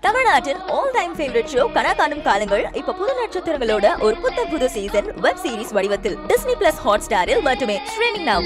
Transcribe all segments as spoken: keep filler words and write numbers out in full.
தமிழ்நாட்டின் all time favourite show கனா காணும் காலங்கள் இப்ப புது நட்சத்திரங்களோட ஒரு புத்த புது சீசன் வெப் சீரிஸ் வடிவத்தில் டிஸ்னி பிளஸ் ஹாட் ஸ்டாரில் மட்டுமே ஸ்ட்ரீமிங் நவ்.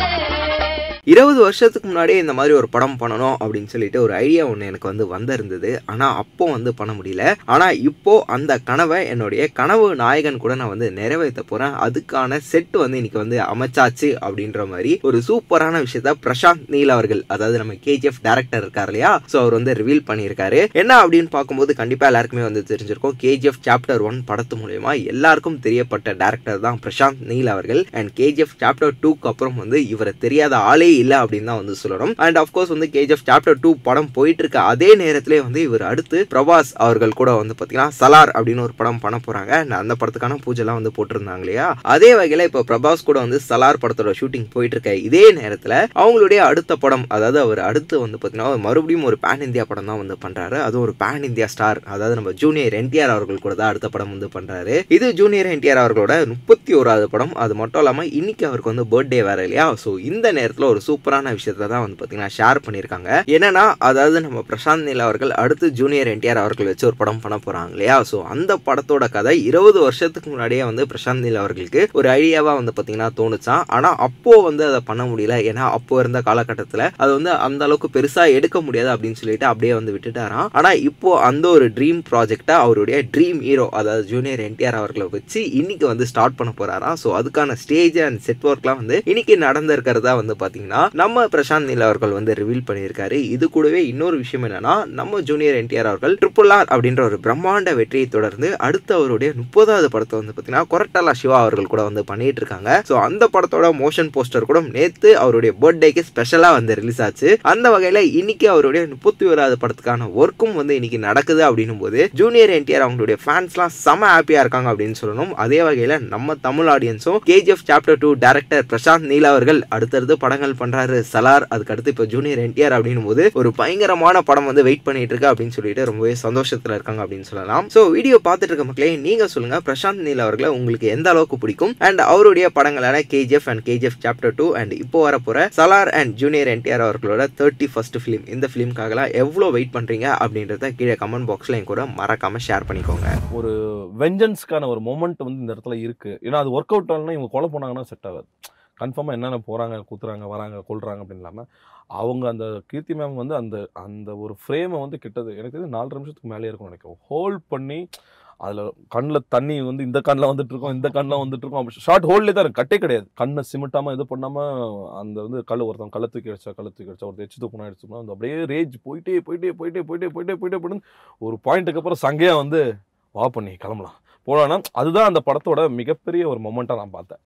இருபது வருஷத்துக்கு முன்னாடியே இந்த மாதிரி ஒரு படம் பண்ணணும் அப்படின்னு சொல்லிட்டு ஒரு ஐடியா ஒன்று எனக்கு வந்து வந்திருந்தது. ஆனால் அப்போ வந்து பண்ண முடியல. ஆனால் இப்போ அந்த கனவை என்னுடைய கனவு நாயகன் கூட நான் வந்து நிறைவேற்ற போகிறேன். அதுக்கான செட் வந்து இன்னைக்கு வந்து அமைச்சாச்சு அப்படின்ற மாதிரி ஒரு சூப்பரான விஷயத்த பிரசாந்த் நீல் அவர்கள், அதாவது நம்ம கேஜிஎஃப் டேரக்டர் இருக்கார் இல்லையா, ஸோ அவர் வந்து ரிவீல் பண்ணியிருக்காரு. என்ன அப்படின்னு பார்க்கும்போது கண்டிப்பாக எல்லாருக்குமே வந்து தெரிஞ்சிருக்கும். கேஜிஎஃப் சாப்டர் ஒன் படத்து மூலயமா எல்லாருக்கும் தெரியப்பட்ட டேரக்டர் தான் பிரசாந்த் நீல் அவர்கள். அண்ட் கேஜிஎஃப் சாப்டர் டூக்கு அப்புறம் வந்து இவரை தெரியாத ஆளே இல்ல அப்படின்னு தான் வந்து சொல்லணும். அண்ட் ஆஃப்கோர்ஸ் வந்து கேஜிஎஃப் சாப்டர் டூ படம் போயிட்டு இருக்க அதே நேரத்திலே வந்து இவர் அடுத்து பிரபாஸ் அவர்கள் கூட வந்து பாத்தீங்கன்னா சலார் அப்படின்னு ஒரு படம் பண்ண போறாங்க. அந்த படத்துக்கான பூஜைலாம் வந்து போட்டிருந்தாங்க இல்லையா. அதே வகையில இப்ப பிரபாஸ் கூட வந்து சலார் படத்தோட ஷூட்டிங் போயிட்டு இருக்க இதே நேரத்துல அவங்களுடைய அடுத்த படம், அதாவது அவர் அடுத்து வந்து பாத்தீங்கன்னா மறுபடியும் ஒரு பேன் இந்தியா படம் தான் வந்து பண்றாரு. அது ஒரு பேன் இந்தியா ஸ்டார், அதாவது நம்ம ஜூனியர் என்டிஆர் அவர்கள் கூட தான் அடுத்த படம் வந்து பண்றாரு. இது ஜூனியர் என்டிஆர் அவர்களோட முப்பத்தி ஓராவது படம். அது மட்டும் இல்லாம இன்னைக்கு அவருக்கு வந்து பர்த்டே வேற இல்லையா. ஸோ இந்த நேரத்தில் ஒரு சூப்பரான விஷயத்தை தான் வந்து பார்த்தீங்கன்னா ஷேர் பண்ணியிருக்காங்க. என்னன்னா, அதாவது நம்ம பிரசாந்த் நீல் அவர்கள் அடுத்து ஜூனியர் என்டிஆர் அவர்கள் வச்சு ஒரு படம் பண்ண போறாங்க இல்லையா. ஸோ அந்த படத்தோட கதை இருபது வருஷத்துக்கு முன்னாடியே வந்து பிரசாந்த் நீல் அவர்களுக்கு ஒரு ஐடியாவா வந்து பார்த்தீங்கன்னா தோணுச்சான். ஆனால் அப்போ வந்து அதை பண்ண முடியல. ஏன்னா அப்போ இருந்த காலகட்டத்தில் அது வந்து அந்த அளவுக்கு பெருசா எடுக்க முடியாது அப்படின்னு சொல்லிட்டு அப்படியே வந்து விட்டுட்டாராம். ஆனால் இப்போ அந்த ஒரு ட்ரீம் ப்ராஜெக்டை அவருடைய ட்ரீம் ஹீரோ, அதாவது ஜூனியர் என்டிஆர் அவர்களை வச்சு இன்னைக்கு வந்து ஸ்டார்ட் பண்ண போறாராம். ஸோ அதுக்கான ஸ்டேஜ் அண்ட் செட் ஒர்க்லாம் வந்து இன்னைக்கு நடந்திருக்கிறதா வந்து பார்த்தீங்கன்னா நம்ம பிரசாந்த் நீல் அவர்கள் வந்து ரிவீல் பண்ணியிருக்காரு. இது கூடவே இன்னொரு விஷயம் என்னன்னா, நம்ம ஜூனியர் என்டிஆர் அவர்கள் ட்ரிபிள் ஆர் அப்படின்ற ஒரு பிரம்மாண்ட வெற்றியை தொடர்ந்து அடுத்து அவருடைய முப்பதாவது படத்தை வந்து பார்த்தீங்கன்னா கொரட்டாலா சிவா அவர்கள் கூட வந்து பண்ணிட்டு இருக்காங்க. ஸோ அந்த படத்தோட மோஷன் போஸ்டர் கூட நேத்து அவருடைய பர்த்டேக்கு ஸ்பெஷலா வந்து ரிலீஸ் ஆச்சு. அந்த வகையில இன்னைக்கு அவருடைய முப்பத்தி ஓராவது படத்துக்கான ஒர்க்கும் வந்து இன்னைக்கு நடக்குது அப்படின்னும் போது ஜூனியர் என்டிஆர் அவங்களுடைய ஃபேன்ஸ்லாம் செம ஹாப்பியா இருக்காங்க அப்படின்னு சொல்லணும். அதே வகையில நம்ம தமிழ் ஆடியன்ஸும் KGF chapter two director Prashanth Neel அவர்கள் அடுத்தடுத்து படங்கள் பண்றாரு. சலார், அதுக்கு அடுத்து இப்போ ஜூனியர் என்டிஆர் அப்படின்னும் போது ஒரு பயங்கரமான படம் வந்து வெயிட் பண்ணிட்டு இருக்கு அப்படின்னு சொல்லிட்டு ரொம்பவே சந்தோஷத்துல இருக்காங்க அப்படின்னு சொல்லலாம். சோ வீடியோ பார்த்துட்டு இருக்க மக்களே, நீங்க சொல்லுங்க பிரசாந்த் நீல் அவர்களை உங்களுக்கு எந்த அளவுக்கு பிடிக்கும் அண்ட் அவருடைய படங்களான KGF and KGF chapter two and இப்போ வர போற சலார் அண்ட் ஜூனியர் என்டிஆர் அவர்களோட தேர்ட்டி ஃபர்ஸ்ட் பிலிம், இந்த பிலிம்காகலாம் எவ்வளவு வெயிட் பண்றீங்க அப்படின்றத கீழே கமெண்ட் பாக்ஸ்ல என் கூட மறக்காம ஷேர் பண்ணிக்கோங்க. ஒரு வெஞ்சன்ஸ்க்கான ஒரு மொமெண்ட் வந்து இந்த இடத்துல இருக்கு. ஏன்னா அது ஒர்க் அவுட் ஆகலன்னா இவங்க கொலை போனாங்கன்னா செட் ஆகாது. கன்ஃபார்மாக என்னென்ன போகிறாங்க, குத்துறாங்க, வராங்க, கொள்றாங்க அப்படின்னு இல்லாமல் அவங்க அந்த கீர்த்தி மேம் வந்து அந்த அந்த ஒரு ஃப்ரேமை வந்து கிட்டது எனக்கு தெரிஞ்சு நாலரை நிமிஷத்துக்கு மேலே இருக்கும்னு நினைக்கிறேன். ஹோல்ட் பண்ணி அதில் கண்ணில் தண்ணி வந்து இந்த கண்ணில் வந்துட்டு இருக்கோம், இந்த கண்ணில் வந்துட்டு இருக்கோம். ஷார்ட் ஹோல்ட்லேயே தான் இருக்குது, கட்டே கிடையாது. கண்ணை சிமிட்டாமல் இது பண்ணாமல் அந்த வந்து கல் ஒருத்தன் கள்ள தூக்கி அடிச்சா கள்ள தூக்கி அடிச்சா ஒரு எச்சு தூக்கணும் அடிச்சோம்னா அந்த அப்படியே ரேஜ் போயிட்டே போயிட்டே போயிட்டே போயிட்டே போயிட்டே போயிட்டே போயிட்டு ஒரு பாயிண்ட்டுக்கு அப்புறம் சங்கையாக வந்து வா பண்ணி கிளம்பலாம் போகலான்னா அதுதான் அந்த படத்தோட மிகப்பெரிய ஒரு மொமெண்ட்டாக நான் பார்த்தேன்.